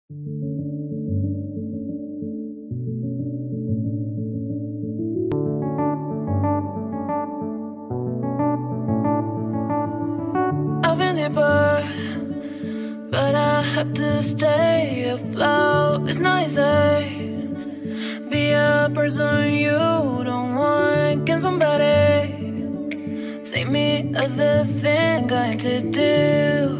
I've been deeper, but I have to stay afloat. It's not easy. Be a person you don't want. Can somebody take me other thing? Going to do.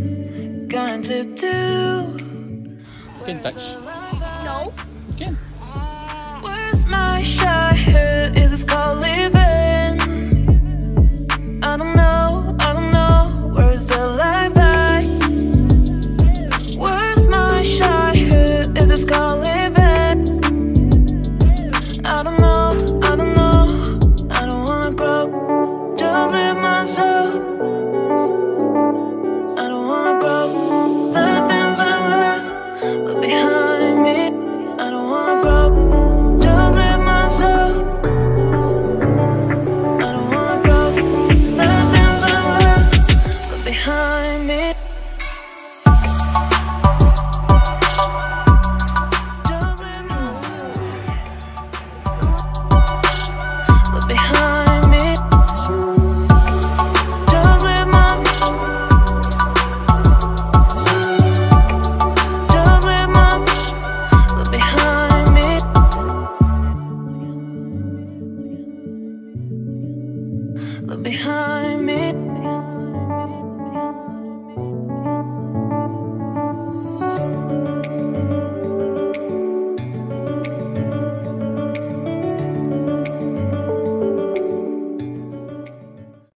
You can touch. No. You can. Where's my childhood? Is this called living?